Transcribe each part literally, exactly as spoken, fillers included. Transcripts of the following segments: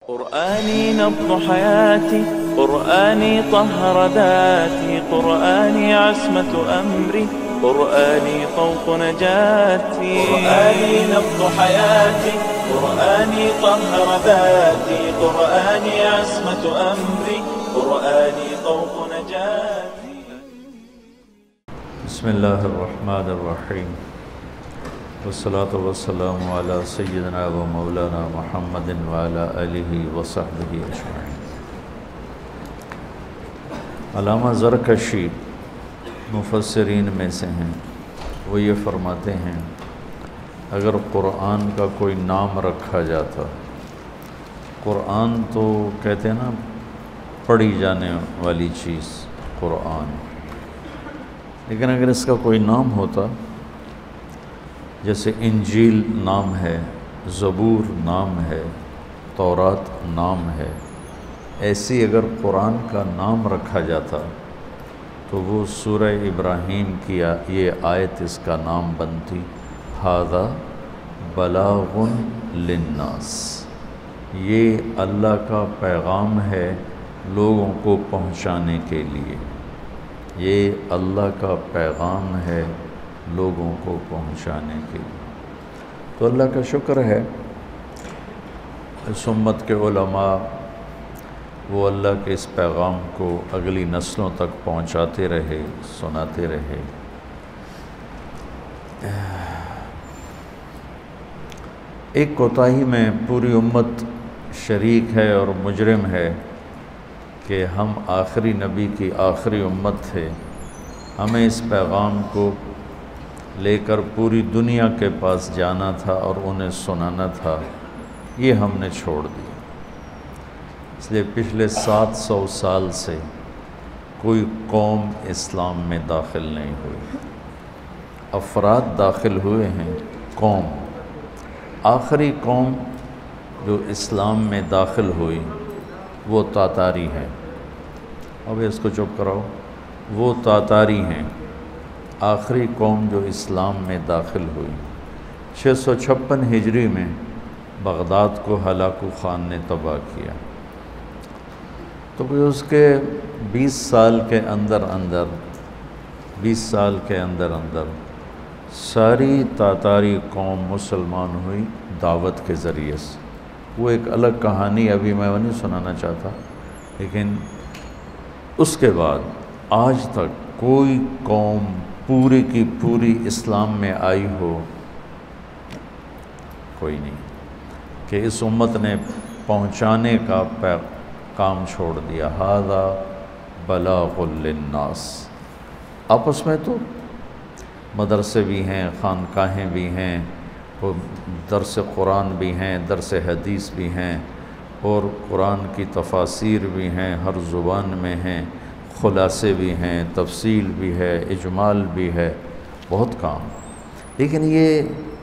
قرآني نبض حياتي، قرآني طهر ذاتي، قرآني عصمة أمري، قرآني طوق نجاتي. قرآني نبض حياتي، قرآني طهر ذاتي، قرآني عصمة أمري، قرآني طوق نجاتي. بسم الله الرحمن الرحيم، والصلاة والسلام على سيدنا و مولانا محمد وعلى آلہ وصحبہ اجمعین. علامہ زرکشی مفسرین میں سے ہیں. وہ یہ فرماتے ہیں اگر قرآن کا کوئی نام رکھا جاتا، قرآن تو کہتے ہیں نا پڑھی جانے والی چیز قرآن، لیکن اگر اس کا کوئی نام ہوتا، جیسے انجیل نام ہے، زبور نام ہے، تورات نام ہے، ایسی اگر قرآن کا نام رکھا جاتا تو وہ سورہ ابراہیم کی یہ آیت اس کا نام بنتی، ھذا بلاغ للناس. یہ اللہ کا پیغام ہے لوگوں کو پہنچانے کے لیے، یہ اللہ کا پیغام ہے لوگوں کو پہنچانے کے لیے. تو اللہ کا شکر ہے اس امت کے علماء وہ اللہ کے اس پیغام کو اگلی نسلوں تک پہنچاتے رہے، سناتے رہے. ایک کوتاہی میں پوری امت شریک ہے اور مجرم ہے کہ ہم آخری نبی کی آخری امت تھے. ہمیں اس پیغام کو لے کر پوری دنیا کے پاس جانا تھا اور انہیں سنانا تھا، یہ ہم نے چھوڑ دیا. اس لیے پچھلے سات سو سال سے کوئی قوم اسلام میں داخل نہیں ہوئی. افراد داخل ہوئے ہیں، قوم. آخری قوم جو اسلام میں داخل ہوئی وہ تاتاری ہے. اب اس کو چپ کراؤ. وہ تاتاری ہیں، آخری قوم جو اسلام میں داخل ہوئی. چھ سو چھپن ہجری میں بغداد کو ہلاکو خان نے تباہ کیا. تو پھر اس کے بیس سال کے اندر اندر بیس سال کے اندر اندر ساری تاتاری قوم مسلمان ہوئی دعوت کے ذریعے سے. وہ ایک الگ کہانی، ابھی میں وہ نہیں سنانا چاہتا، لیکن اس کے بعد آج تک کوئی قوم پوری کی پوری اسلام میں آئی ہو، کوئی نہیں، کہ اس امت نے پہنچانے کا کام چھوڑ دیا. ھذا بلاغ للناس. آپس میں تو مدرسے بھی ہیں، خانقاہیں بھی ہیں، درس قرآن بھی ہیں، درس حدیث بھی ہیں، اور قرآن کی تفاسیر بھی ہیں، ہر زبان میں ہیں، خلاصے بھی ہیں، تفصیل بھی ہے، اجمال بھی ہے، بہت کام. لیکن یہ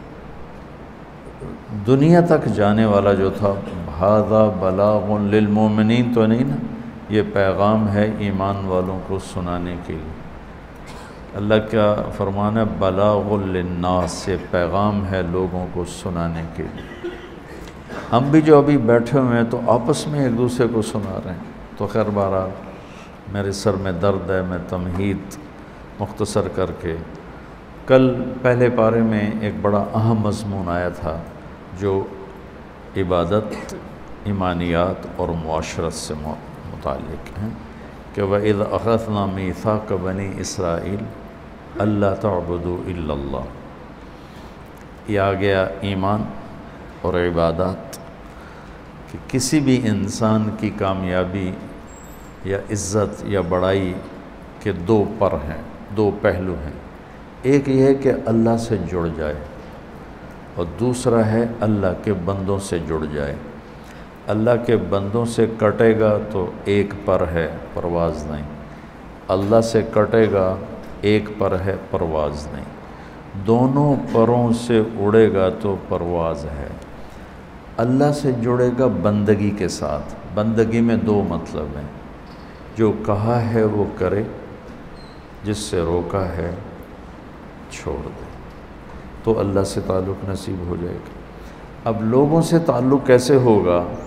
دنیا تک جانے والا جو تھا، ھذا بلاغ للمؤمنین تو نہیں نا، یہ پیغام ہے ایمان والوں کو سنانے کے لیے. اللہ کا فرمان ہے بلاغ للناس، یہ پیغام ہے لوگوں کو سنانے کے لیے. ہم بھی جو ابھی بیٹھے ہوئے ہیں تو آپس میں ایک دوسرے کو سنا رہے ہیں. تو خیر بہرحال میرے سر میں درد ہے، میں تمہید مختصر کر کے، کل پہلے پارے میں ایک بڑا اہم مضمون آیا تھا جو عبادت، ایمانیات اور معاشرت سے متعلق ہیں کہ وَإِذْ أَخَذْنَا مِيثَاقَ بَنِي إِسْرَائِيلَ أَلَّا تَعْبُدُوا إِلَّا اللَّهِ. یہ آ گیا ایمان اور عبادات کہ کسی بھی انسان کی کامیابی یا عزت یا بڑائی کے دو پر ہیں، دو پہلو ہیں. ایک یہ ہے کہ اللہ سے جڑ جائے، اور دوسرا ہے اللہ کے بندوں سے جڑ جائے. اللہ کے بندوں سے کٹے گا تو ایک پر ہے، پرواز نہیں. اللہ سے کٹے گا ایک پر ہے، پرواز نہیں. دونوں پروں سے اڑے گا تو پرواز ہے. اللہ سے جڑے گا بندگی کے ساتھ. بندگی میں دو مطلب ہیں، جو کہا ہے وہ کرے، جس سے روکا ہے چھوڑ دے، تو اللہ سے تعلق نصیب ہو جائے گا. اب لوگوں سے تعلق کیسے ہوگا؟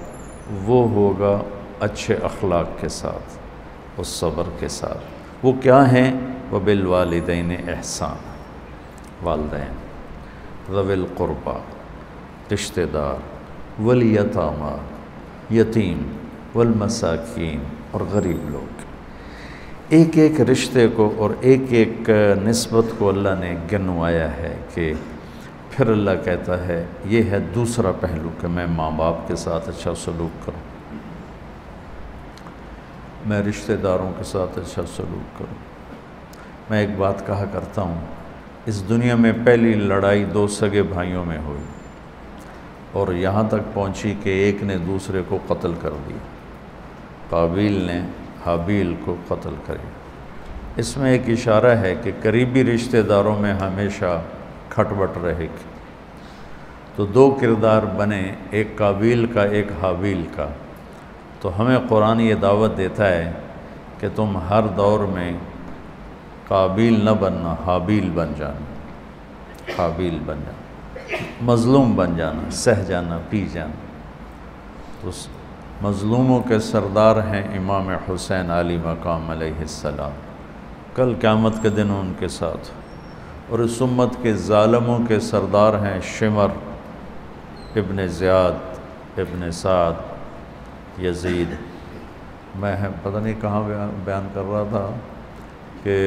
وہ ہوگا اچھے اخلاق کے ساتھ اور صبر کے ساتھ۔ وہ کیا ہیں؟ وبالوالدین احسان، والدین، ذوی القربا، رشتہ دار، والیتامی، یتیم، والمساکین، اور غریب لوگ۔ ایک ایک رشتے کو اور ایک ایک نسبت کو اللہ نے گنوایا ہے کہ پھر اللہ کہتا ہے یہ ہے دوسرا پہلو کہ میں ماں باپ کے ساتھ اچھا سلوک کروں، میں رشتہ داروں کے ساتھ اچھا سلوک کروں۔ میں ایک بات کہا کرتا ہوں، اس دنیا میں پہلی لڑائی دو سگے بھائیوں میں ہوئی اور یہاں تک پہنچی کہ ایک نے دوسرے کو قتل کر دیا، قابیل نے حابیل کو قتل کرے۔ اس میں ایک اشارہ ہے کہ قریبی رشتہ داروں میں ہمیشہ کھٹ بٹ رہے گی۔ تو دو کردار بنے، ایک قابیل کا ایک حابیل کا۔ تو ہمیں قرآن یہ دعوت دیتا ہے کہ تم ہر دور میں قابیل نہ بننا، حابیل بن جانا، حابیل بن جانا، مظلوم بن جانا، سہ جانا، پی جانا۔ تو مظلوموں کے سردار ہیں امام حسین علی مقام علیہ السلام، کل قیامت کے دن ان کے ساتھ۔ اور اس امت کے ظالموں کے سردار ہیں شمر ابن زیاد ابن سعد یزید۔ میں پتہ نہیں کہاں بیان کر رہا تھا کہ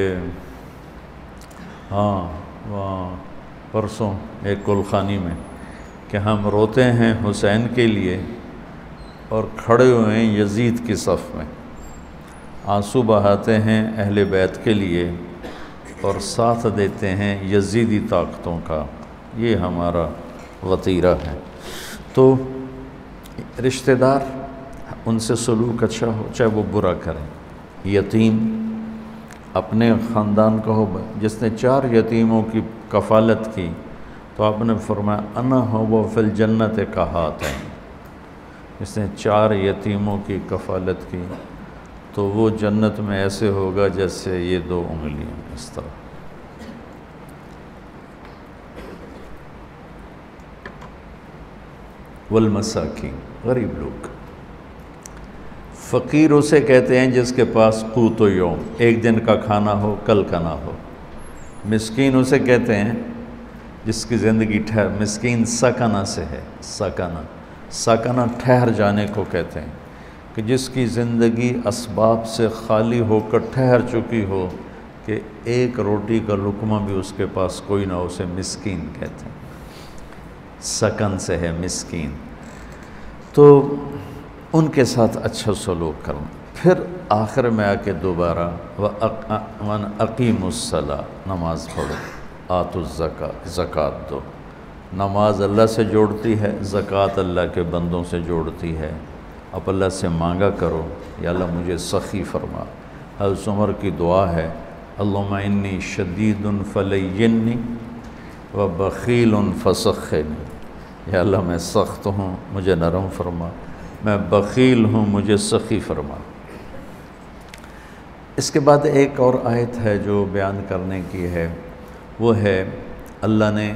ہاں وہاں پرسوں ایک گلخانی میں کہ ہم روتے ہیں حسین کے لیے اور کھڑے ہوئے ہیں یزید کی صف میں، آنسو بہاتے ہیں اہل بیت کے لیے اور ساتھ دیتے ہیں یزیدی طاقتوں کا۔ یہ ہمارا وطیرہ ہے۔ تو رشتہ دار ان سے سلوک اچھا ہو، چاہے وہ برا کریں۔ یتیم اپنے خاندان کا ہو، جس نے چار یتیموں کی کفالت کی تو آپ نے فرمایا انا ہو فی الجنت کہاتین، جس نے چار یتیموں کی کفالت کی تو وہ جنت میں ایسے ہوگا جیسے یہ دو انگلیاں، اس طرح۔ والمساکین، غریب لوگ۔ فقیر اسے کہتے ہیں جس کے پاس قوت و یوم، ایک دن کا کھانا ہو کل کا نہ ہو۔ مسکین اسے کہتے ہیں جس کی زندگی ٹھہر، مسکین سکنہ سے ہے، سکنہ سکنہ ٹھہر جانے کو کہتے ہیں کہ جس کی زندگی اسباب سے خالی ہو کر ٹھہر چکی ہو کہ ایک روٹی کا لقمہ بھی اس کے پاس کوئی نہ، اسے مسکین کہتے ہیں۔ سکن سے ہے مسکین۔ تو ان کے ساتھ اچھا سلوک کرنا۔ پھر آخر میں آ کے دوبارہ وَأَقِیمُوا الصَّلَاةَ، نماز پڑھو، آتوا الزکاۃ، زکوٰۃ دو۔ نماز اللہ سے جوڑتی ہے، زکوٰۃ اللہ کے بندوں سے جوڑتی ہے۔ اب اللہ سے مانگا کرو یا اللہ مجھے سخی فرما۔ حضرت عمر کی دعا ہے اللہم انی شدید فلینی و بخیل فسخنی، یا اللہ میں سخت ہوں مجھے نرم فرما، میں بخیل ہوں مجھے سخی فرما۔ اس کے بعد ایک اور آیت ہے جو بیان کرنے کی ہے، وہ ہے اللہ نے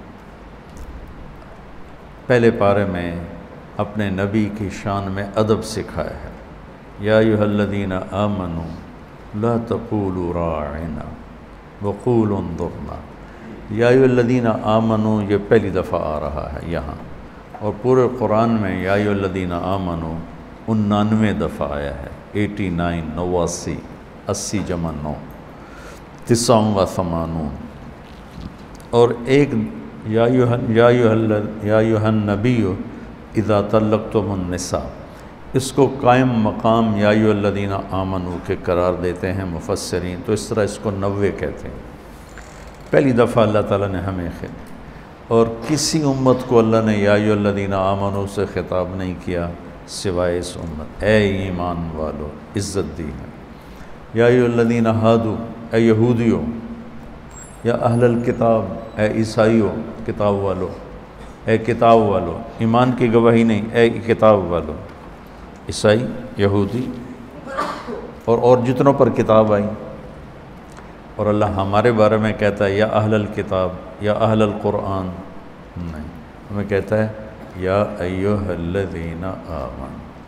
پہلے پارے میں اپنے نبی کی شان میں ادب سکھایا ہے۔ یا ایھا الذین آمنوا لا تقولوا راعنا وقولوا انظرنا۔ یا ایھا الذین آمنوا یہ پہلی دفعہ آ رہا ہے یہاں، اور پورے قرآن میں یا ایھا الذین آمنوا انانوے دفعہ آیا ہے، ایٹی نائن، نواسی، اسی جمع نو، تسع و ثمانون۔ اور ایک یا ایھا النبی اذا طلقتم النساء، اس کو قائم مقام یا ایھا الذین آمنوا کے قرار دیتے ہیں مفسرین، تو اس طرح اس کو نوے کہتے ہیں۔ پہلی دفعہ اللہ تعالیٰ نے ہمیں خطاب، اور کسی امت کو اللہ نے یا ایھا الذین آمنوا سے خطاب نہیں کیا سوائے اس امت، اے ایمان والو، عزت دی ہے۔ یا ایھا الذین ہادوا، اے یہودیوں، یا اہل الکتاب، اے عیسائیوں، کتاب والو، اے کتاب والو، ایمان کی گواہی نہیں، اے کتاب والو، عیسائی، یہودی اور اور جتنوں پر کتاب آئی۔ اور اللہ ہمارے بارے میں کہتا ہے یا اہل الکتاب، یا اہل القرآن، نہیں، ہمیں کہتا ہے یا ایھا الذین آمنوا۔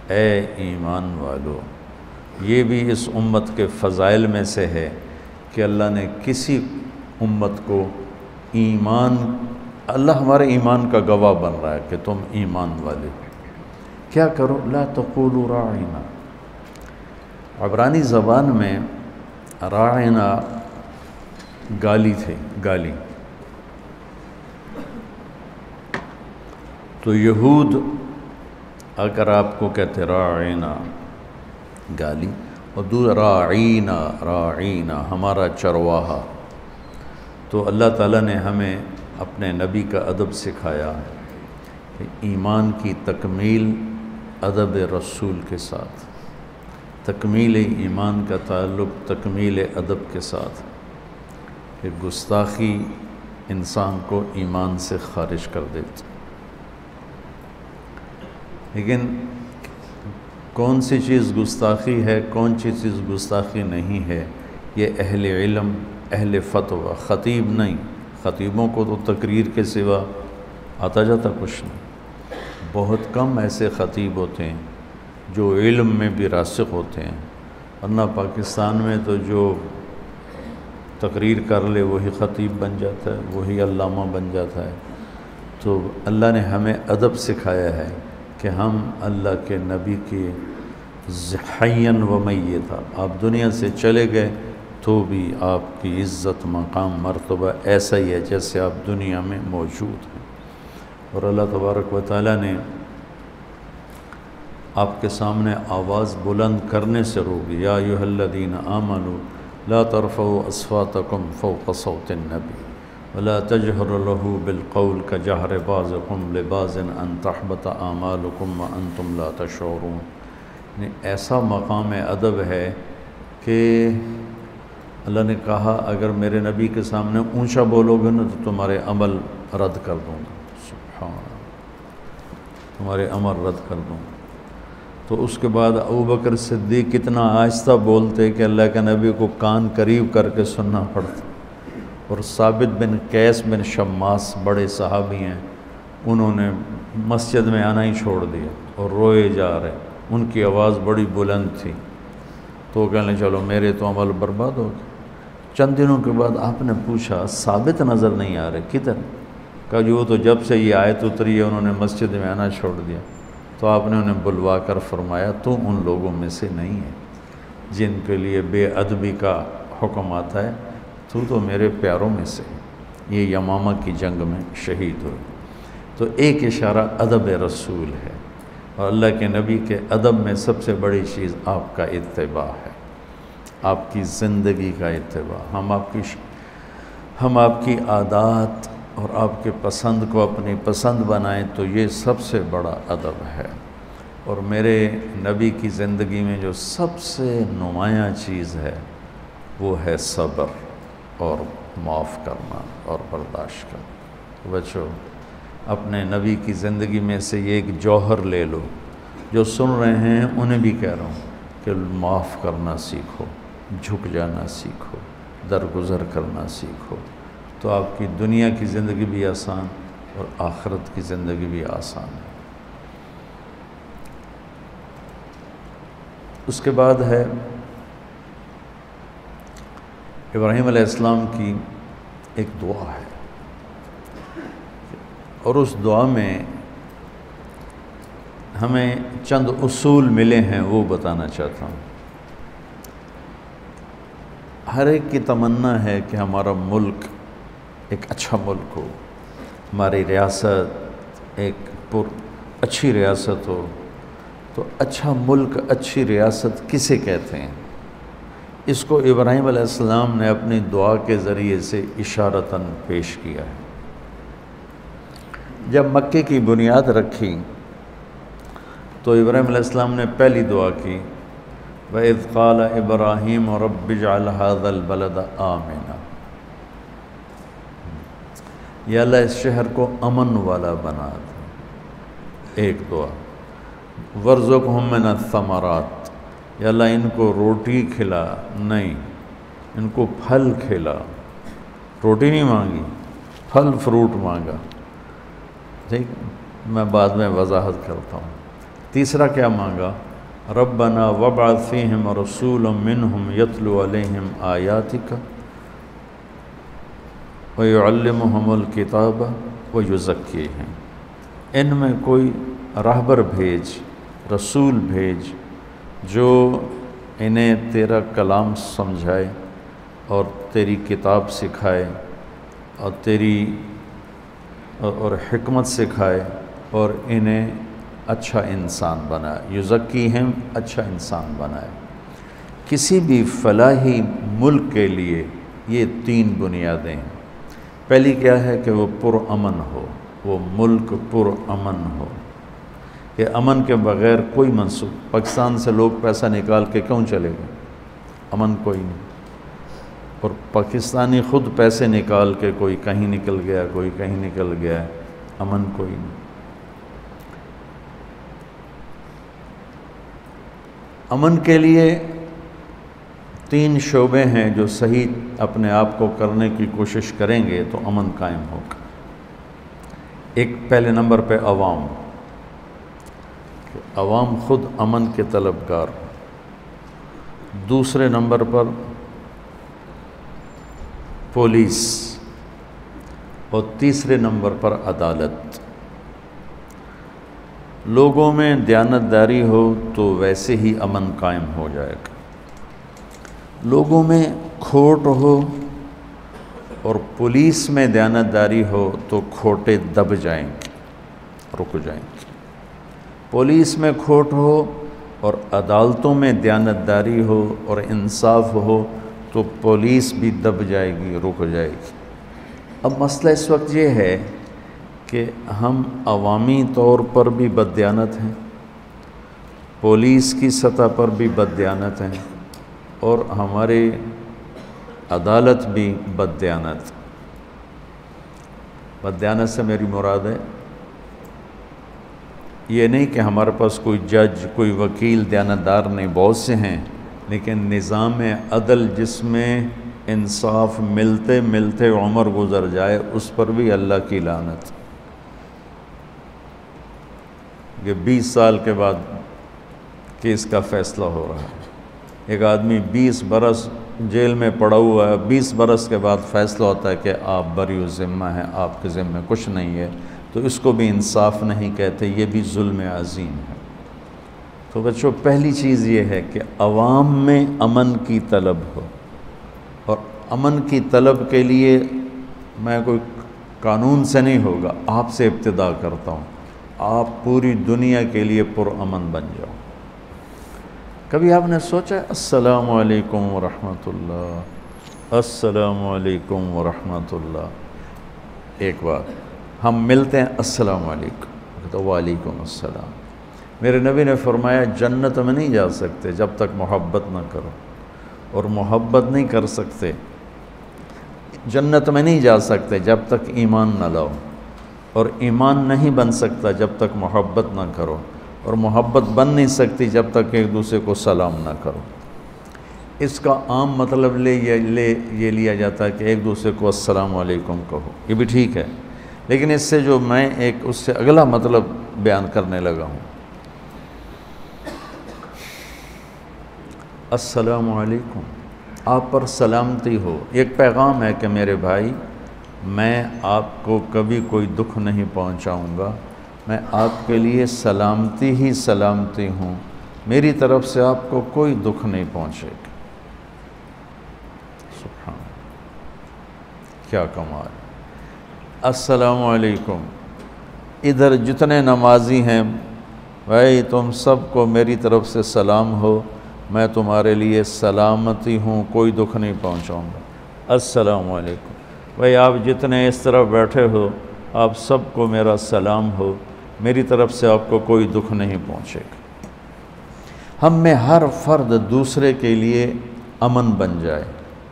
اے ایمان والو، یہ بھی اس امت کے فضائل میں سے ہے کہ اللہ نے کسی امت کو ایمان، اللہ ہمارے ایمان کا گواہ بن رہا ہے کہ تم ایمان والے ہو۔ کیا کرو؟ لا تقولوا راعنا۔ عبرانی زبان میں راعنا گالی تھے، گالی۔ تو یہود اگر آپ کو کہتے راعنا گالی، اور دوسرا راعینا، راعینا ہمارا چرواہا، تو اللہ تعالیٰ نے ہمیں اپنے نبی کا ادب سکھایا کہ ایمان کی تکمیل ادب رسول کے ساتھ، تکمیل ایمان کا تعلق تکمیل ادب کے ساتھ، کہ گستاخی انسان کو ایمان سے خارج کر دیتی۔ لیکن کون سی چیز گستاخی ہے، کون سی چیز گستاخی نہیں ہے، یہ اہل علم، اہل فتویٰ، خطیب نہیں۔ خطیبوں کو تو تقریر کے سوا آتا جاتا کچھ نہیں۔ بہت کم ایسے خطیب ہوتے ہیں جو علم میں بھی راسخ ہوتے ہیں، ورنہ پاکستان میں تو جو تقریر کر لے وہی خطیب بن جاتا ہے، وہی علامہ بن جاتا ہے۔ تو اللہ نے ہمیں ادب سکھایا ہے کہ ہم اللہ کے نبی کی حیاً و میتا، آپ دنیا سے چلے گئے تو بھی آپ کی عزت، مقام، مرتبہ ایسا ہی ہے جیسے آپ دنیا میں موجود ہیں۔ اور اللہ تبارک و تعالیٰ نے آپ کے سامنے آواز بلند کرنے سے روکی، یا ایھا الذین آمنوا لا ترفعوا اصواتکم فوق صوت النبی ولا تجہروا لہ بالقول کجہر بعضکم لبعض ان تحبط اعمالکم وانتم لا تشعرون۔ یعنی ایسا مقام ادب ہے کہ اللہ نے کہا اگر میرے نبی کے سامنے اونچا بولو گے نا تو تمہارے عمل رد کر دوں گا، سبحان اللہ، تمہارے عمل رد کر دوں گا۔ تو اس کے بعد ابوبکر صدیق کتنا آہستہ بولتے کہ اللہ کے نبی کو کان قریب کر کے سننا پڑتا۔ اور ثابت بن قیس بن شماس بڑے صحابی ہیں، انہوں نے مسجد میں آنا ہی چھوڑ دیا اور روئے جا رہے، ان کی آواز بڑی بلند تھی۔ تو وہ کہنے چلو میرے تو عمل برباد ہو گئے۔ چند دنوں کے بعد آپ نے پوچھا ثابت نظر نہیں آ رہے کدھر؟ کہا جو وہ تو جب سے یہ آیت اتری ہے انہوں نے مسجد میں آنا چھوڑ دیا۔ تو آپ نے انہیں بلوا کر فرمایا تو ان لوگوں میں سے نہیں ہے جن کے لیے بے ادبی کا حکم آتا ہے، تو تو میرے پیاروں میں سے۔ یہ یمامہ کی جنگ میں شہید ہوئے۔ تو ایک اشارہ ادب رسول ہے، اور اللہ کے نبی کے ادب میں سب سے بڑی چیز آپ کا اتباع ہے، آپ کی زندگی کا اتباع۔ ہم آپ کی ہم آپ کی عادات اور آپ کے پسند کو اپنی پسند بنائیں تو یہ سب سے بڑا ادب ہے۔ اور میرے نبی کی زندگی میں جو سب سے نمایاں چیز ہے وہ ہے صبر اور معاف کرنا اور برداشت کرنا۔ بچو اپنے نبی کی زندگی میں سے یہ ایک جوہر لے لو، جو سن رہے ہیں انہیں بھی کہہ رہا ہوں کہ معاف کرنا سیکھو، جھک جانا سیکھو، درگزر کرنا سیکھو، تو آپ کی دنیا کی زندگی بھی آسان اور آخرت کی زندگی بھی آسان ہے۔ اس کے بعد ہے ابراہیم علیہ السلام کی ایک دعا ہے، اور اس دعا میں ہمیں چند اصول ملے ہیں وہ بتانا چاہتا ہوں۔ ہر ایک کی تمنا ہے کہ ہمارا ملک ایک اچھا ملک ہو، ہماری ریاست ایک پر اچھی ریاست ہو۔ تو اچھا ملک، اچھی ریاست کسے کہتے ہیں؟ اس کو ابراہیم علیہ السلام نے اپنی دعا کے ذریعے سے اشارتاً پیش کیا ہے۔ جب مکے کی بنیاد رکھی تو ابراہیم علیہ السلام نے پہلی دعا کی، وَإِذْ قَالَ إِبْرَاهِيمُ رَبِّ اجْعَلْ هَذَا الْبَلَدَ آمِنًا، یا اللہ اس شہر کو امن والا بنا دے۔ ایک دعا، وَارْزُقْهُم مِّنَ الثَّمَرَاتِ، یا اللہ ان کو روٹی کھلا، نہیں ان کو پھل کھلا۔ روٹی نہیں مانگی، پھل فروٹ مانگا۔ ٹھیک، میں بعد میں وضاحت کرتا ہوں۔ تیسرا کیا مانگا؟ ربنا وابعث فیہم رسولا منہم یتلو علیہم آیاتک ویعلمہم الکتاب ویزکیہم، ان میں کوئی راہبر بھیج، رسول بھیج جو انہیں تیرا کلام سمجھائے اور تیری کتاب سکھائے اور تیری اور حکمت سکھائے اور انہیں اچھا انسان بنائے، یزکیہم اچھا انسان بنائے۔ کسی بھی فلاحی ملک کے لیے یہ تین بنیادیں ہیں۔ پہلی کیا ہے کہ وہ پرامن ہو، وہ ملک پرامن ہو، کہ امن کے بغیر کوئی منصوب، پاکستان سے لوگ پیسہ نکال کے کیوں چلے گئے؟ امن کوئی نہیں، اور پاکستانی خود پیسے نکال کے کوئی کہیں نکل گیا، کوئی کہیں نکل گیا، امن کوئی نہیں۔ امن کے لیے تین شعبے ہیں جو صحیح اپنے آپ کو کرنے کی کوشش کریں گے تو امن قائم ہوگا۔ ایک پہلے نمبر پہ عوام، کہ عوام خود امن کے طلبگار ہوں۔ دوسرے نمبر پر پولیس، اور تیسرے نمبر پر عدالت۔ لوگوں میں دیانتداری ہو تو ویسے ہی امن قائم ہو جائے گا۔ لوگوں میں کھوٹ ہو اور پولیس میں دیانتداری ہو تو کھوٹے دب جائیں گے، رک جائیں گے۔ پولیس میں کھوٹ ہو اور عدالتوں میں دیانتداری ہو اور انصاف ہو تو پولیس بھی دب جائے گی، رک جائے گی۔ اب مسئلہ اس وقت یہ ہے کہ ہم عوامی طور پر بھی بددیانت ہیں، پولیس کی سطح پر بھی بددیانت ہیں، اور ہمارے عدالت بھی بددیانت۔ بددیانت سے میری مراد ہے یہ نہیں کہ ہمارے پاس کوئی جج، کوئی وکیل دیانتدار نہیں، بہت سے ہیں، لیکن نظام عدل جس میں انصاف ملتے ملتے عمر گزر جائے، اس پر بھی اللہ کی لعنت کہ بیس سال کے بعد کیس کا فیصلہ ہو رہا ہے۔ ایک آدمی بیس برس جیل میں پڑا ہوا ہے، بیس برس کے بعد فیصلہ ہوتا ہے کہ آپ بری الذمہ ہیں، آپ کے ذمہ کچھ نہیں ہے، تو اس کو بھی انصاف نہیں کہتے، یہ بھی ظلم عظیم ہے۔ تو بچوں، پہلی چیز یہ ہے کہ عوام میں امن کی طلب ہو، اور امن کی طلب کے لیے میں کوئی قانون سے نہیں ہوگا، آپ سے ابتدا کرتا ہوں۔ آپ پوری دنیا کے لیے پرامن بن جاؤ۔ کبھی آپ نے سوچا السلام علیکم ورحمۃ اللہ، السلام علیکم ورحمۃ اللہ، ایک بات ہم ملتے ہیں السلام علیکم تو وعلیکم السلام۔ میرے نبی نے فرمایا جنت میں نہیں جا سکتے جب تک محبت نہ کرو، اور محبت نہیں کر سکتے، جنت میں نہیں جا سکتے جب تک ایمان نہ لاؤ، اور ایمان نہیں بن سکتا جب تک محبت نہ کرو، اور محبت بن نہیں سکتی جب تک ایک دوسرے کو سلام نہ کرو۔ اس کا عام مطلب لے یہ لے یہ لیا جاتا ہے کہ ایک دوسرے کو السلام علیکم کہو، یہ بھی ٹھیک ہے، لیکن اس سے جو میں ایک اس سے اگلا مطلب بیان کرنے لگا ہوں، السلام علیکم، آپ پر سلامتی ہو۔ ایک پیغام ہے کہ میرے بھائی، میں آپ کو کبھی کوئی دکھ نہیں پہنچاؤں گا، میں آپ کے لیے سلامتی ہی سلامتی ہوں، میری طرف سے آپ کو کوئی دکھ نہیں پہنچے گا۔ سبحان اللہ، کیا کمال۔ السلام علیکم، ادھر جتنے نمازی ہیں بھائی، تم سب کو میری طرف سے سلام ہو، میں تمہارے لیے سلامتی ہوں، کوئی دکھ نہیں پہنچاؤں گا۔ السلام علیکم بھائی، آپ جتنے اس طرح بیٹھے ہو، آپ سب کو میرا سلام ہو، میری طرف سے آپ کو کوئی دکھ نہیں پہنچے گا۔ ہم میں ہر فرد دوسرے کے لیے امن بن جائے۔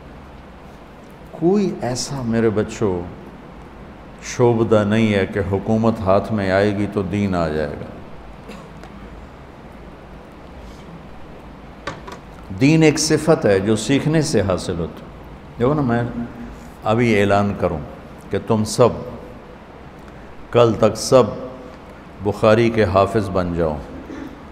کوئی ایسا میرے بچوں شعبہ نہیں ہے کہ حکومت ہاتھ میں آئے گی تو دین آ جائے گا۔ دین ایک صفت ہے جو سیکھنے سے حاصل ہوتی ہے۔ دیکھو نا، میں ابھی اعلان کروں کہ تم سب کل تک سب بخاری کے حافظ بن جاؤ،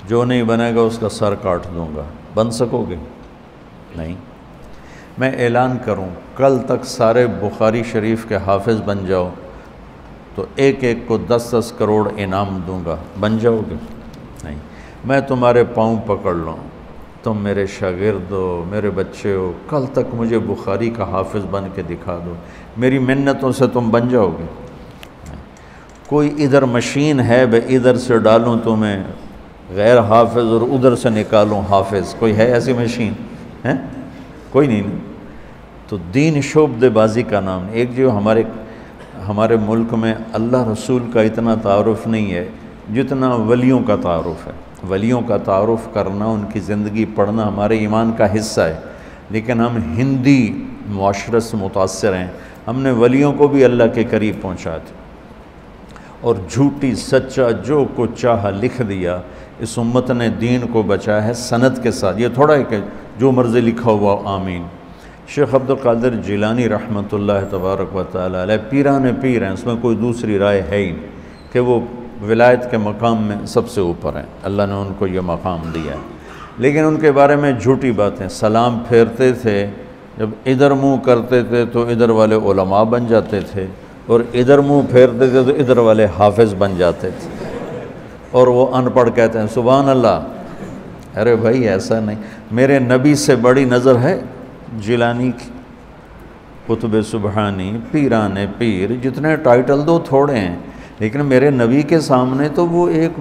جو نہیں بنے گا اس کا سر کاٹ دوں گا۔ بن سکو گے؟ نہیں۔ میں اعلان کروں کل تک سارے بخاری شریف کے حافظ بن جاؤ تو ایک ایک کو دس دس کروڑ انعام دوں گا، بن جاؤ گے؟ نہیں۔ میں تمہارے پاؤں پکڑ لوں، تم میرے شاگرد ہو، میرے بچے ہو، کل تک مجھے بخاری کا حافظ بن کے دکھا دو، میری منتوں سے تم بن جاؤ گے؟ کوئی ادھر مشین ہے بے ادھر سے ڈالوں تمہیں غیر حافظ اور ادھر سے نکالوں حافظ؟ کوئی ہے ایسی مشین؟ ہے کوئی نہیں۔ تو دین شعبدے بازی کا نام نہیں۔ ایک جو ہمارے ہمارے ملک میں اللہ رسول کا اتنا تعارف نہیں ہے جتنا ولیوں کا تعارف ہے۔ ولیوں کا تعارف کرنا، ان کی زندگی پڑھنا ہمارے ایمان کا حصہ ہے، لیکن ہم ہندی معاشرت سے متاثر ہیں۔ ہم نے ولیوں کو بھی اللہ کے قریب پہنچا دیا اور جھوٹی سچا جو کچھ چاہا لکھ دیا۔ اس امت نے دین کو بچایا ہے سند کے ساتھ، یہ تھوڑا ہے کہ جو مرضی لکھا ہوا آمین۔ شیخ عبد القادر جیلانی رحمۃ اللہ تبارک و تعالیٰ علیہ پیران پیر ہیں، اس میں کوئی دوسری رائے ہے ہی نہیں کہ وہ ولایت کے مقام میں سب سے اوپر ہیں، اللہ نے ان کو یہ مقام دیا ہے۔ لیکن ان کے بارے میں جھوٹی باتیں، سلام پھیرتے تھے جب ادھر منہ کرتے تھے تو ادھر والے علماء بن جاتے تھے، اور ادھر منہ پھیرتے تھے تو ادھر والے حافظ بن جاتے تھے، اور وہ ان پڑھ کہتے ہیں سبحان اللہ۔ ارے بھائی ایسا نہیں، میرے نبی سے بڑی نظر ہے جیلانی کی، قطب سبحانی، پیران پیر، جتنے ٹائٹل دو تھوڑے ہیں، لیکن میرے نبی کے سامنے تو وہ ایک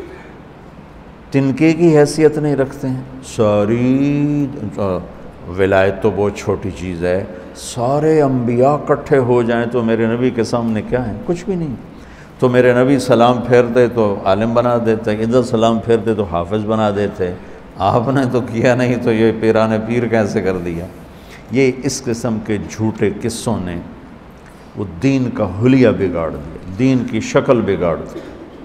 تنکے کی حیثیت نہیں رکھتے ہیں۔ ساری ولایت تو بہت چھوٹی چیز ہے، سارے انبیاء اکٹھے ہو جائیں تو میرے نبی کے سامنے کیا ہے؟ کچھ بھی نہیں۔ تو میرے نبی سلام پھیرتے تو عالم بنا دیتے، ادھر سلام پھیرتے تو حافظ بنا دیتے، آپ نے تو کیا نہیں تو یہ پیران پیر کیسے کر دیا؟ یہ اس قسم کے جھوٹے قصوں نے وہ دین کا حلیہ بگاڑ دیا، دین کی شکل بگاڑ دی۔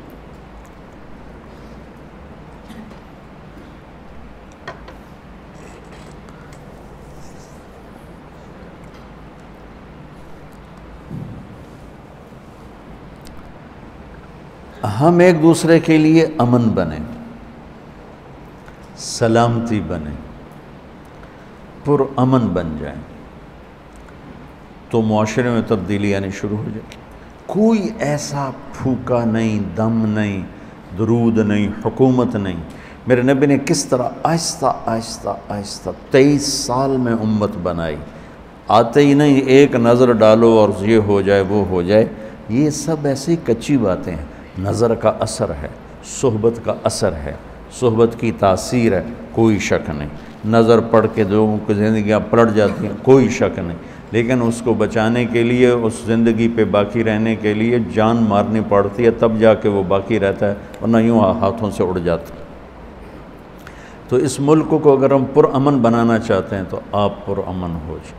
ہم ایک دوسرے کے لیے امن بنیں، سلامتی بنیں، پر امن بن جائیں تو معاشرے میں تبدیلی آنی شروع ہو جائے۔ کوئی ایسا پھوکا نہیں، دم نہیں، درود نہیں، حکومت نہیں۔ میرے نبی نے کس طرح آہستہ آہستہ آہستہ تیئیس سال میں امت بنائی، آتے ہی نہیں ایک نظر ڈالو اور یہ ہو جائے وہ ہو جائے، یہ سب ایسی کچی باتیں ہیں۔ نظر کا اثر ہے، صحبت کا اثر ہے، صحبت کی تاثیر ہے، کوئی شک نہیں۔ نظر پڑھ کے لوگوں کی زندگیاں پلٹ جاتی ہیں، کوئی شک نہیں، لیکن اس کو بچانے کے لیے، اس زندگی پہ باقی رہنے کے لیے جان مارنی پڑتی ہے، تب جا کے وہ باقی رہتا ہے، ورنہ یوں ہاتھوں سے اڑ جاتا ہے۔ تو اس ملک کو اگر ہم پرامن بنانا چاہتے ہیں تو آپ پرامن ہو جائیں،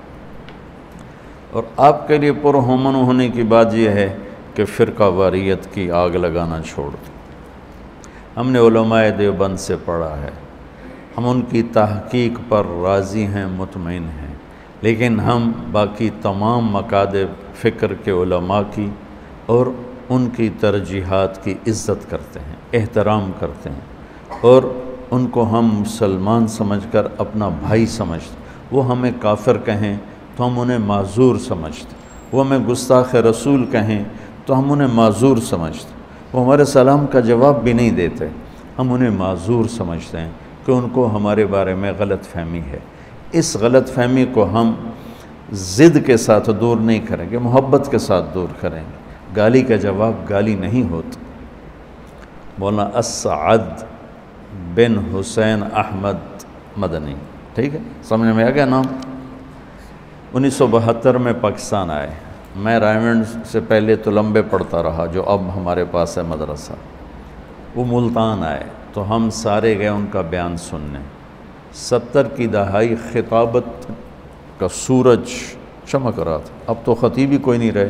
اور آپ کے لیے پرامن ہونے کی بات یہ ہے کہ فرقہ واریت کی آگ لگانا چھوڑ دیں۔ ہم نے علماء دیوبند سے پڑھا ہے، ہم ان کی تحقیق پر راضی ہیں، مطمئن ہیں، لیکن ہم باقی تمام مکاتب فکر کے علماء کی اور ان کی ترجیحات کی عزت کرتے ہیں، احترام کرتے ہیں، اور ان کو ہم مسلمان سمجھ کر اپنا بھائی سمجھتے ہیں۔ وہ ہمیں کافر کہیں تو ہم انہیں معذور سمجھتے ہیں، وہ ہمیں گستاخ رسول کہیں تو ہم انہیں معذور سمجھتے ہیں، وہ ہمارے سلام کا جواب بھی نہیں دیتے، ہم انہیں معذور سمجھتے ہیں کہ ان کو ہمارے بارے میں غلط فہمی ہے۔ اس غلط فہمی کو ہم ضد کے ساتھ دور نہیں کریں گے، محبت کے ساتھ دور کریں گے۔ گالی کا جواب گالی نہیں ہوتا۔ مولانا اسعد بن حسین احمد مدنی، ٹھیک ہے، سمجھ میں آ گیا نام؟ انیس سو بہتر میں پاکستان آئے۔ میں رائمنڈ سے پہلے تو لمبے پڑھتا رہا جو اب ہمارے پاس ہے مدرسہ۔ وہ ملتان آئے تو ہم سارے گئے ان کا بیان سننے۔ ستر کی دہائی خطابت کا سورج چمک رہا تھا، اب تو خطیب ہی کوئی نہیں رہے،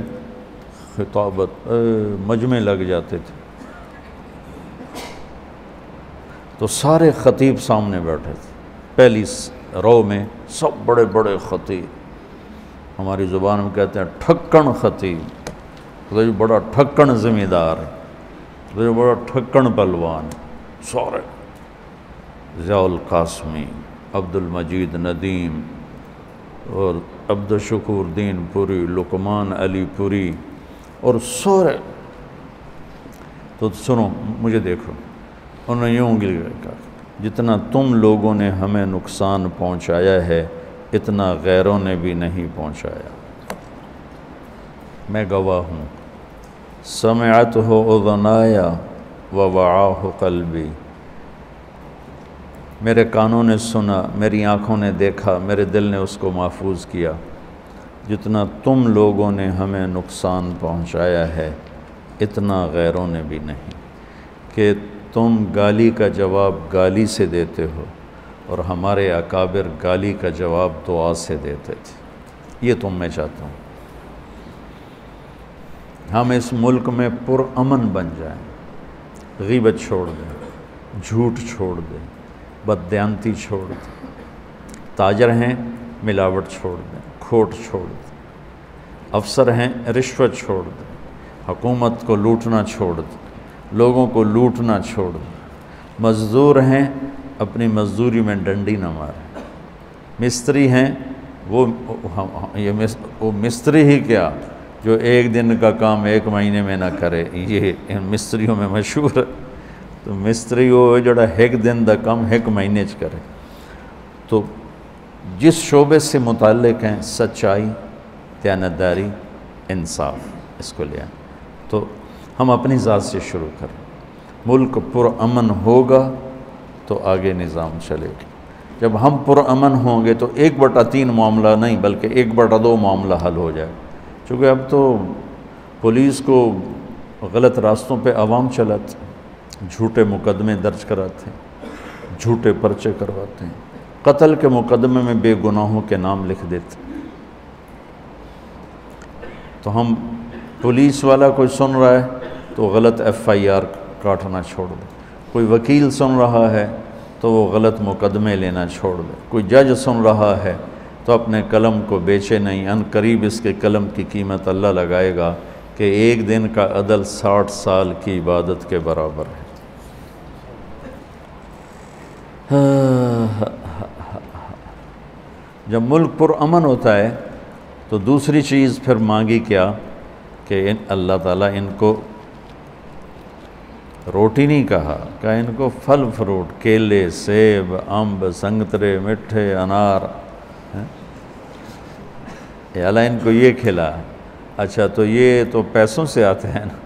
خطابت مجمع لگ جاتے تھے، تو سارے خطیب سامنے بیٹھے تھے، پہلی رو میں سب بڑے بڑے خطیب، ہماری زبان میں کہتے ہیں ٹھکن خطیب، جو بڑا ٹھکن ذمہ دار ہے، جو بڑا ٹھکن پہلوان، سارے ضیاء القاسمی، عبد المجید ندیم اور عبد الشکور دین پوری، لقمان علی پوری اور سورے. تو سنو مجھے دیکھو، انہوں نے یوں گل کہا جتنا تم لوگوں نے ہمیں نقصان پہنچایا ہے اتنا غیروں نے بھی نہیں پہنچایا. میں گواہ ہوں. سمعتہ اذنایا ووعاہ قلبی، میرے کانوں نے سنا، میری آنکھوں نے دیکھا، میرے دل نے اس کو محفوظ کیا. جتنا تم لوگوں نے ہمیں نقصان پہنچایا ہے اتنا غیروں نے بھی نہیں. کہ تم گالی کا جواب گالی سے دیتے ہو اور ہمارے اکابر گالی کا جواب دعا سے دیتے تھے. یہ تم میں چاہتا ہوں. ہم اس ملک میں پرامن بن جائیں، غیبت چھوڑ دیں، جھوٹ چھوڑ دیں، بددیانتی چھوڑ دیں، تاجر ہیں ملاوٹ چھوڑ دیں، کھوٹ چھوڑ دیں، افسر ہیں رشوت چھوڑ دیں، حکومت کو لوٹنا چھوڑ دیں، لوگوں کو لوٹنا چھوڑ دیں، مزدور ہیں اپنی مزدوری میں ڈنڈی نہ ماریں، مستری ہیں وہ یہ وہ مستری ہی کیا جو ایک دن کا کام ایک مہینے میں نہ کرے. یہ ان مستریوں میں مشہور ہے. تو مستری وہ جڑا ایک دن دا کام ایک مہینے چ کرے. تو جس شعبے سے متعلق ہیں سچائی، دیانتداری، انصاف، اس کو لیا. تو ہم اپنی ذات سے شروع کریں. ملک پرامن ہوگا تو آگے نظام چلے گا. جب ہم پرامن ہوں گے تو ایک بٹا تین معاملہ نہیں بلکہ ایک بٹا دو معاملہ حل ہو جائے. چونکہ اب تو پولیس کو غلط راستوں پہ عوام چلاتے ہیں، جھوٹے مقدمے درج کراتے ہیں، جھوٹے پرچے کرواتے ہیں، قتل کے مقدمے میں بے گناہوں کے نام لکھ دیتے ہیں. تو ہم پولیس والا کوئی سن رہا ہے تو غلط ایف آئی آر کاٹنا چھوڑ دے، کوئی وکیل سن رہا ہے تو وہ غلط مقدمے لینا چھوڑ دے، کوئی جج سن رہا ہے تو اپنے قلم کو بیچے نہیں. ان قریب اس کے قلم کی قیمت اللہ لگائے گا کہ ایک دن کا عدل ساٹھ سال کی عبادت کے برابر ہے. جب ملک پرامن ہوتا ہے تو دوسری چیز پھر مانگی کیا کہ ان اللہ تعالیٰ ان کو روٹی نہیں کہا کہ ان کو پھل فروٹ، کیلے، سیب، امب، سنگترے، مٹھے، انار، یا اللہ ان کو یہ کھلا. اچھا تو یہ تو پیسوں سے آتے ہیں نا.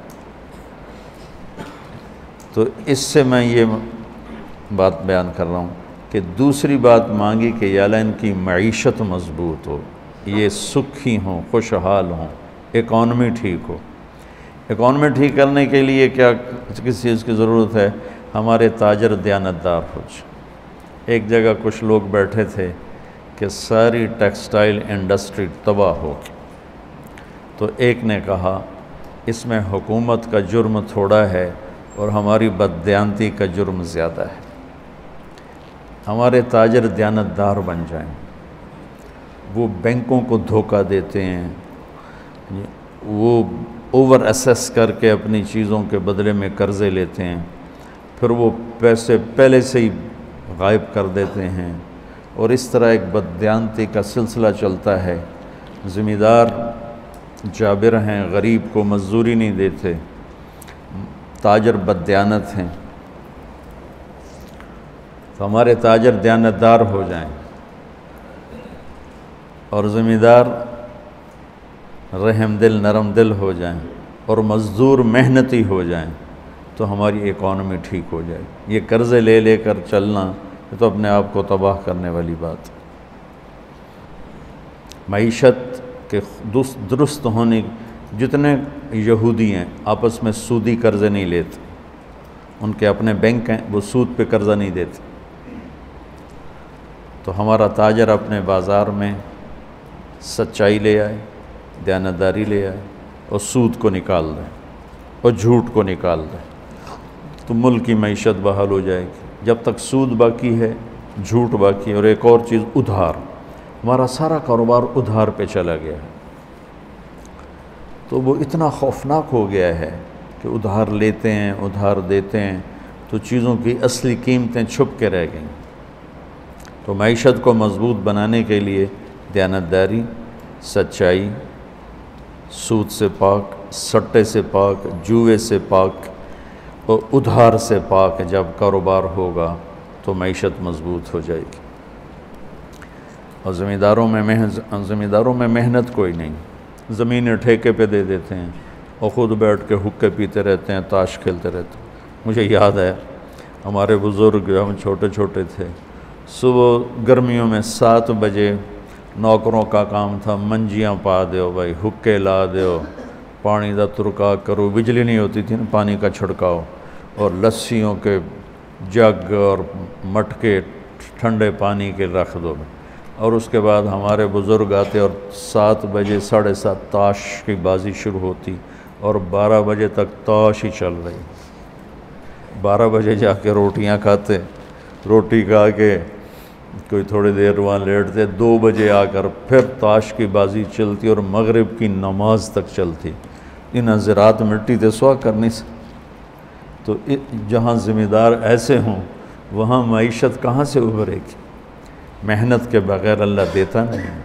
تو اس سے میں یہ بات بیان کر رہا ہوں کہ دوسری بات مانگی کہ یا اللہ ان کی معیشت مضبوط ہو، یہ سکھی ہوں، خوشحال ہوں، اکانومی ٹھیک ہو. اکانومی ٹھیک کرنے کے لیے کیا کس چیز کی ضرورت ہے؟ ہمارے تاجر دیانتدار ہو جائیں. ایک جگہ کچھ لوگ بیٹھے تھے کہ ساری ٹیکسٹائل انڈسٹری تباہ ہو. تو ایک نے کہا اس میں حکومت کا جرم تھوڑا ہے اور ہماری بددیانتی کا جرم زیادہ ہے. ہمارے تاجر دیانتدار بن جائیں. وہ بینکوں کو دھوکہ دیتے ہیں، وہ اوور اسیس کر کے اپنی چیزوں کے بدلے میں قرضے لیتے ہیں، پھر وہ پیسے پہلے سے ہی غائب کر دیتے ہیں، اور اس طرح ایک بددیانتی کا سلسلہ چلتا ہے. ذمہ دار جابر ہیں، غریب کو مزدوری نہیں دیتے، تاجر بددیانت ہیں. تو ہمارے تاجر دیانتدار ہو جائیں اور ذمہ دار رحم دل، نرم دل ہو جائیں اور مزدور محنتی ہو جائیں تو ہماری اکانومی ٹھیک ہو جائے. یہ قرضے لے لے کر چلنا یہ تو اپنے آپ کو تباہ کرنے والی بات. معیشت کے درست ہونے، جتنے یہودی ہیں آپس میں سودی قرضے نہیں لیتے، ان کے اپنے بینک ہیں وہ سود پہ قرضہ نہیں دیتے. تو ہمارا تاجر اپنے بازار میں سچائی لے آئے، دیانتداری لے آئے اور سود کو نکال دیں اور جھوٹ کو نکال دیں تو ملک کی معیشت بحال ہو جائے گی. جب تک سود باقی ہے، جھوٹ باقی ہے، اور ایک اور چیز ادھار. ہمارا سارا کاروبار ادھار پہ چلا گیا ہے. تو وہ اتنا خوفناک ہو گیا ہے کہ ادھار لیتے ہیں، ادھار دیتے ہیں، تو چیزوں کی اصلی قیمتیں چھپ کے رہ گئیں۔ تو معیشت کو مضبوط بنانے کے لیے دیانتداری، سچائی، سود سے پاک، سٹے سے پاک، جوئے سے پاک اور ادھار سے پاک جب کاروبار ہوگا تو معیشت مضبوط ہو جائے گی۔ اور زمینداروں میں محنت زمینداروں میں محنت کوئی نہیں، زمینیں ٹھیکے پہ دے دیتے ہیں اور خود بیٹھ کے حقے پیتے رہتے ہیں، تاش کھیلتے رہتے ہیں۔ مجھے یاد ہے ہمارے بزرگ ہم چھوٹے چھوٹے تھے، صبح گرمیوں میں سات بجے نوکروں کا کام تھا منجیاں پا دیو بھائی، حقے لا دیو، پانی دا ترکا کرو، بجلی نہیں ہوتی تھی نا، پانی کا چھڑکاؤ، اور لسیوں کے جگ اور مٹکے ٹھنڈے پانی کے رکھ دو۔ اور اس کے بعد ہمارے بزرگ آتے اور سات بجے ساڑھے سات تاش کی بازی شروع ہوتی اور بارہ بجے تک تاش ہی چل رہی۔ بارہ بجے جا کے روٹیاں کھاتے، روٹی کھا کے کوئی تھوڑی دیر وہاں لیٹتے، دو بجے آ کر پھر تاش کی بازی چلتی اور مغرب کی نماز تک چلتی۔ ان زراعت مٹی تے سوا کرنی سے، تو جہاں ذمہ دار ایسے ہوں وہاں معیشت کہاں سے ابھرے گی؟ محنت کے بغیر اللہ دیتا نہیں۔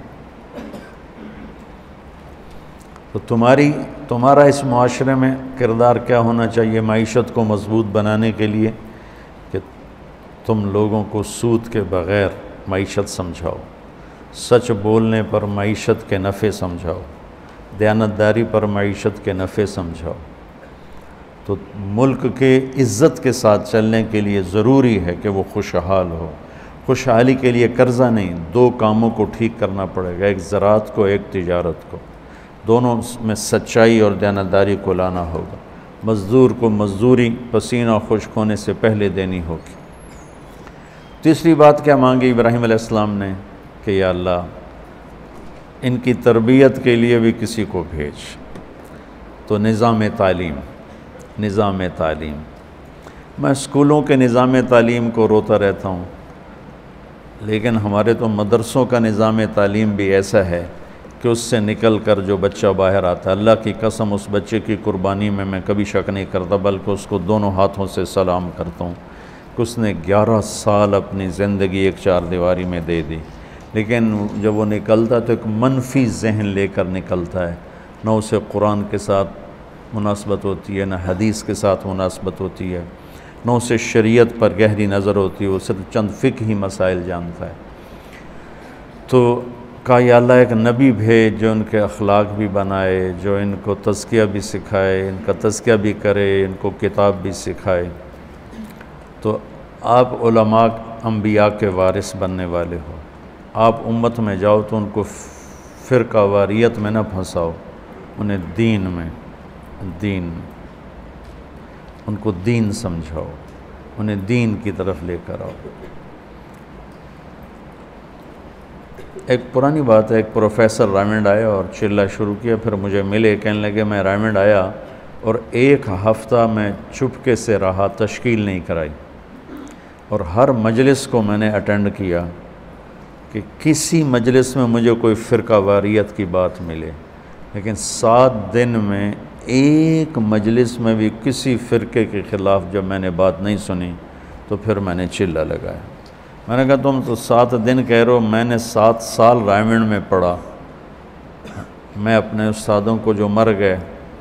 تو تمہاری تمہارا اس معاشرے میں کردار کیا ہونا چاہیے معیشت کو مضبوط بنانے کے لیے؟ کہ تم لوگوں کو سود کے بغیر معیشت سمجھاؤ، سچ بولنے پر معیشت کے نفع سمجھاؤ، دیانتداری پر معیشت کے نفع سمجھاؤ۔ تو ملک کے عزت کے ساتھ چلنے کے لیے ضروری ہے کہ وہ خوشحال ہو۔ خوشحالی کے لیے قرضہ نہیں، دو کاموں کو ٹھیک کرنا پڑے گا، ایک زراعت کو، ایک تجارت کو، دونوں میں سچائی اور دیانتداری کو لانا ہوگا۔ مزدور کو مزدوری پسینہ خشک ہونے سے پہلے دینی ہوگی۔ تیسری بات کیا مانگی ابراہیم علیہ السلام نے؟ کہ یا اللہ ان کی تربیت کے لیے بھی کسی کو بھیج۔ تو نظام تعلیم نظام تعلیم میں اسکولوں کے نظام تعلیم کو روتا رہتا ہوں، لیکن ہمارے تو مدرسوں کا نظام تعلیم بھی ایسا ہے کہ اس سے نکل کر جو بچہ باہر آتا ہے، اللہ کی قسم اس بچے کی قربانی میں میں کبھی شک نہیں کرتا، بلکہ اس کو دونوں ہاتھوں سے سلام کرتا ہوں کہ اس نے گیارہ سال اپنی زندگی ایک چار دیواری میں دے دی، لیکن جب وہ نکلتا تو ایک منفی ذہن لے کر نکلتا ہے، نہ اسے قرآن کے ساتھ مناسبت ہوتی ہے، نہ حدیث کے ساتھ مناسبت ہوتی ہے، نہ اسے شریعت پر گہری نظر ہوتی ہے، وہ صرف چند فقہی مسائل جانتا ہے۔ تو کہا یا اللہ ایک نبی بھیج جو ان کے اخلاق بھی بنائے، جو ان کو تزکیہ بھی سکھائے، ان کا تزکیہ بھی کرے، ان کو کتاب بھی سکھائے۔ تو آپ علماء انبیاء کے وارث بننے والے ہو، آپ امت میں جاؤ تو ان کو فرقہ واریت میں نہ پھنساؤ، انہیں دین میں دین ان کو دین سمجھاؤ، انہیں دین کی طرف لے کر آؤ۔ ایک پرانی بات ہے، ایک پروفیسر رائمنڈ آیا اور چلنا شروع کیا، پھر مجھے ملے، کہنے لگے میں رائمنڈ آیا اور ایک ہفتہ میں چپکے سے رہا، تشکیل نہیں کرائی، اور ہر مجلس کو میں نے اٹینڈ کیا کہ کسی مجلس میں مجھے کوئی فرقہ واریت کی بات ملے، لیکن سات دن میں ایک مجلس میں بھی کسی فرقے کے خلاف جب میں نے بات نہیں سنی تو پھر میں نے چلہ لگایا۔ میں نے کہا تم تو سات دن کہہ رہے ہو، میں نے سات سال رائمنڈ میں پڑھا، میں اپنے استادوں کو جو مر گئے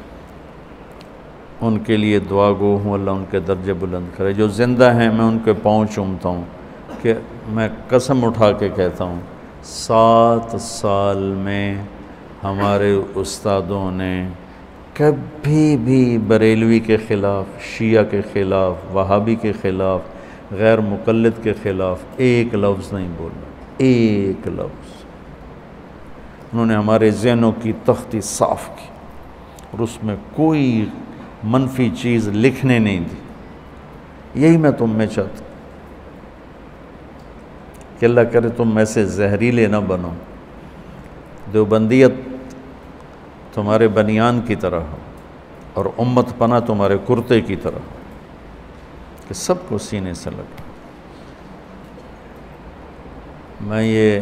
ان کے لیے دعا گو ہوں، اللہ ان کے درجے بلند کرے، جو زندہ ہیں میں ان کے پاؤں چومتا ہوں، کہ میں قسم اٹھا کے کہتا ہوں سات سال میں ہمارے استادوں نے کبھی بھی بریلوی کے خلاف، شیعہ کے خلاف، وہابی کے خلاف، غیر مقلد کے خلاف ایک لفظ نہیں بولا، ایک لفظ۔ انہوں نے ہمارے ذہنوں کی تختی صاف کی اور اس میں کوئی منفی چیز لکھنے نہیں دی۔ یہی میں تم میں چاہتا کہ اللہ کرے تم میں سے زہریلے نہ بنو، دیوبندیت تمہارے بنیان کی طرح ہو اور امت پناہ تمہارے کرتے کی طرح ہو کہ سب کو سینے سے لگا۔ میں یہ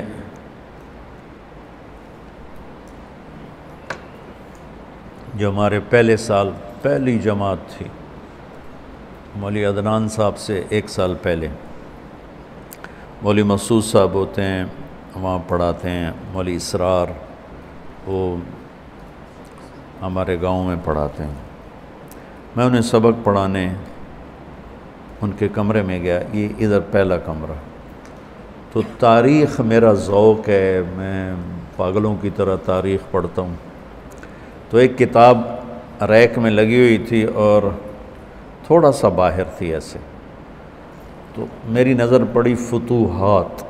جو ہمارے پہلے سال پہلی جماعت تھی مولوی عدنان صاحب سے ایک سال پہلے مولوی مسعود صاحب ہوتے ہیں، وہاں پڑھاتے ہیں، مولوی اسرار وہ ہمارے گاؤں میں پڑھاتے ہیں۔ میں انہیں سبق پڑھانے ان کے کمرے میں گیا، یہ ادھر پہلا کمرہ۔ تو تاریخ میرا ذوق ہے، میں پاگلوں کی طرح تاریخ پڑھتا ہوں۔ تو ایک کتاب ریک میں لگی ہوئی تھی اور تھوڑا سا باہر تھی ایسے، تو میری نظر پڑی فتوحات،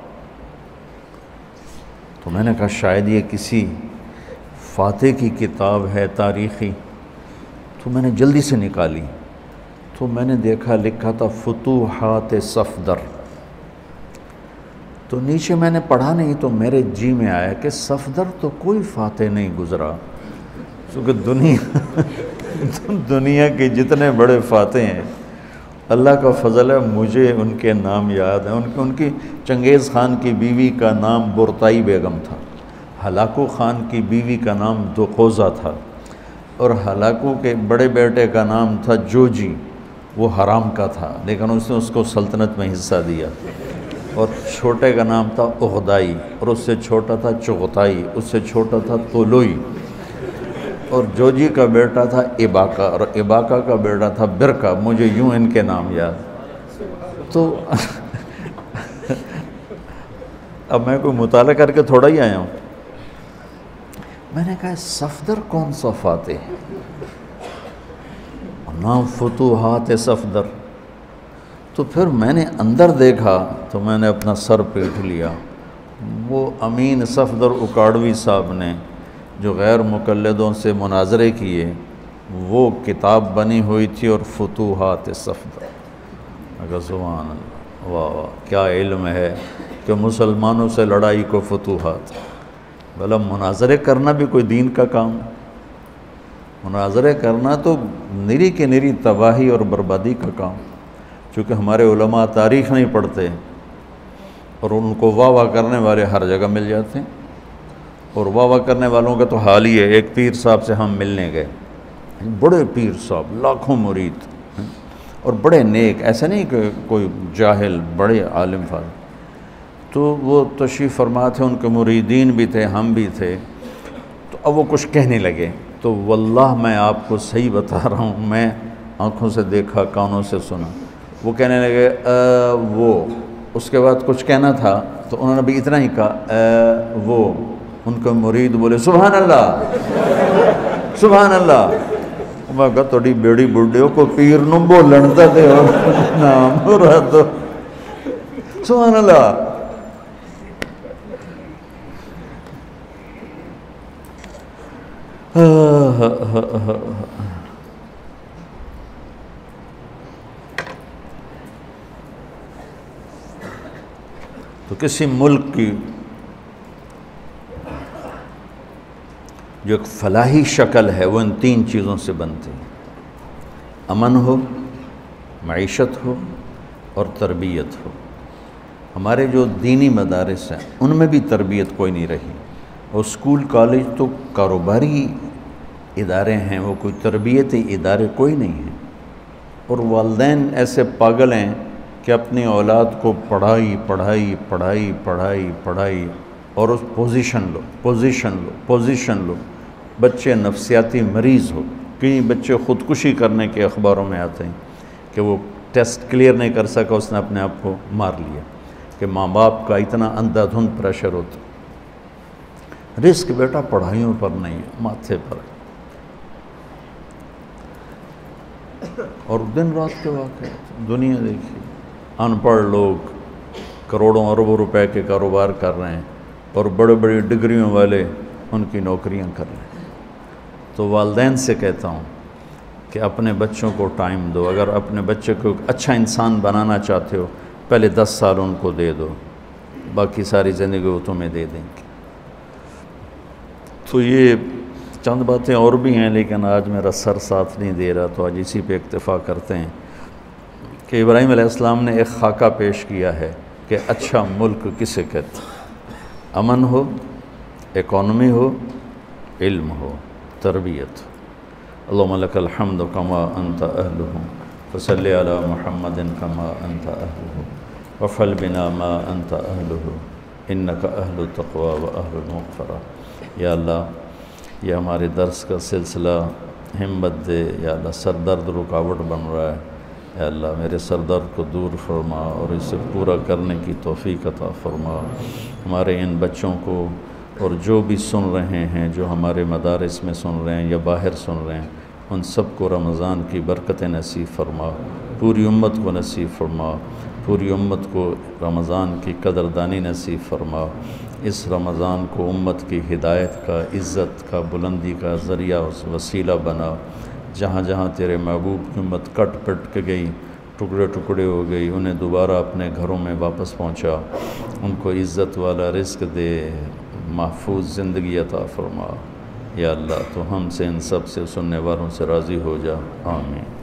تو میں نے کہا شاید یہ کسی فاتح کی کتاب ہے تاریخی، تو میں نے جلدی سے نکالی، تو میں نے دیکھا لکھا تھا فتوحات صفدر۔ تو نیچے میں نے پڑھا نہیں، تو میرے جی میں آیا کہ صفدر تو کوئی فاتح نہیں گزرا، کیونکہ دنیا دنیا کے جتنے بڑے فاتح ہیں اللہ کا فضل ہے، مجھے ان کے نام یاد ہیں۔ ان کی ان کی چنگیز خان کی بیوی کا نام برتائی بیگم تھا، ہلاکو خان کی بیوی کا نام دوقوزہ تھا، اور ہلاکو کے بڑے بیٹے کا نام تھا جوجی، وہ حرام کا تھا لیکن اس نے اس کو سلطنت میں حصہ دیا، اور چھوٹے کا نام تھا اغدائی، اور اس سے چھوٹا تھا چغتائی، اس سے چھوٹا تھا تولوئی، اور جوجی کا بیٹا تھا اباکا، اور اباکا کا بیٹا تھا برکا۔ مجھے یوں ان کے نام یاد۔ تو اب میں کوئی مطالعہ کر کے تھوڑا ہی آیا ہوں، میں نے کہا صفدر کون سا فاتح ہے، نام فتوحات صفدر۔ تو پھر میں نے اندر دیکھا تو میں نے اپنا سر پیٹ لیا، وہ امین صفدر اکاڑوی صاحب نے جو غیر مقلدوں سے مناظرے کیے، وہ کتاب بنی ہوئی تھی، اور فتوحات صفدر۔ اگر سبحان اللہ، واہ واہ کیا علم ہے کہ مسلمانوں سے لڑائی کو فتوحات۔ بھلا مناظرے کرنا بھی کوئی دین کا کام، مناظرے کرنا تو نری کے نری تباہی اور بربادی کا کام، چونکہ ہمارے علماء تاریخ نہیں پڑھتے اور ان کو واہ واہ کرنے والے ہر جگہ مل جاتے ہیں، اور واہ واہ کرنے والوں کا تو حال ہی ہے۔ ایک پیر صاحب سے ہم ملنے گئے، بڑے پیر صاحب، لاکھوں مرید اور بڑے نیک، ایسا نہیں کہ کوئی جاہل، بڑے عالم فاضل۔ تو وہ تشریف فرما تھے، ان کے مریدین بھی تھے، ہم بھی تھے۔ تو اب وہ کچھ کہنے لگے، تو واللہ میں آپ کو صحیح بتا رہا ہوں، میں آنکھوں سے دیکھا، کانوں سے سنا۔ وہ کہنے لگے اے وہ، اس کے بعد کچھ کہنا تھا تو انہوں نے بھی اتنا ہی کہا اے وہ۔ ان کے مرید بولے سبحان اللہ سبحان اللہ۔ میں کہا توڑی بیڑی بڑھے کو پیر نو بولن تا دے نام ہو رہا تو سبحان اللہ۔ تو کسی ملک کی جو ایک فلاحی شکل ہے وہ ان تین چیزوں سے بنتی ہے، امن ہو، معیشت ہو اور تربیت ہو۔ ہمارے جو دینی مدارس ہیں ان میں بھی تربیت کوئی نہیں رہی، اور اسکول کالج تو کاروباری ادارے ہیں، وہ کوئی تربیتی ادارے کوئی نہیں ہیں۔ اور والدین ایسے پاگل ہیں کہ اپنی اولاد کو پڑھائی پڑھائی پڑھائی پڑھائی پڑھائی اور اس پوزیشن لو پوزیشن لو پوزیشن لو۔ بچے نفسیاتی مریض ہو، کئی بچے خودکشی کرنے کے اخباروں میں آتے ہیں کہ وہ ٹیسٹ کلیئر نہیں کر سکا، اس نے اپنے آپ کو مار لیا، کہ ماں باپ کا اتنا اندھا دھند پریشر ہوتا۔ رزق بیٹا پڑھائیوں پر نہیں ہے، ماتھے پر ہے۔ اور دن رات کے واقعے، دنیا دیکھیے، ان پڑھ لوگ کروڑوں اربوں روپے کے کاروبار کر رہے ہیں، اور بڑے بڑی ڈگریوں والے ان کی نوکریاں کر رہے ہیں۔ تو والدین سے کہتا ہوں کہ اپنے بچوں کو ٹائم دو، اگر اپنے بچے کو اچھا انسان بنانا چاہتے ہو پہلے دس سال ان کو دے دو، باقی ساری زندگی وہ تمہیں دے دیں گے۔ تو یہ چند باتیں اور بھی ہیں، لیکن آج میرا سر ساتھ نہیں دے رہا، تو آج اسی پہ اکتفا کرتے ہیں کہ ابراہیم علیہ السلام نے ایک خاکہ پیش کیا ہے کہ اچھا ملک کسے کہتے ہیں، امن ہو، اکانومی ہو، علم ہو، تربیت۔ اللہم لک الحمد کما انت اہلہ فصلی علی محمد کما انت اہلہ وفعل بنا ما انت اہلہ انک اہل التقوی و اہل المغفرہ۔ یا اللہ یہ ہمارے درس کا سلسلہ ہمت دے، یا اللہ سر درد رکاوٹ بن رہا ہے، یا اللہ میرے سر درد کو دور فرما اور اسے پورا کرنے کی توفیق عطا فرما۔ ہمارے ان بچوں کو اور جو بھی سن رہے ہیں، جو ہمارے مدارس میں سن رہے ہیں یا باہر سن رہے ہیں، ان سب کو رمضان کی برکت نصیب فرما، پوری امت کو نصیب فرما، پوری امت کو رمضان کی قدردانی نصیب فرما۔ اس رمضان کو امت کی ہدایت کا، عزت کا، بلندی کا ذریعہ وسیلہ بنا۔ جہاں جہاں تیرے محبوب کی امت کٹ پٹ کے گئی، ٹکڑے ٹکڑے ہو گئی، انہیں دوبارہ اپنے گھروں میں واپس پہنچا، ان کو عزت والا رزق دے، محفوظ زندگی عطا فرما۔ یا اللہ تو ہم سے، ان سب سے، سننے والوں سے راضی ہو جا، آمین۔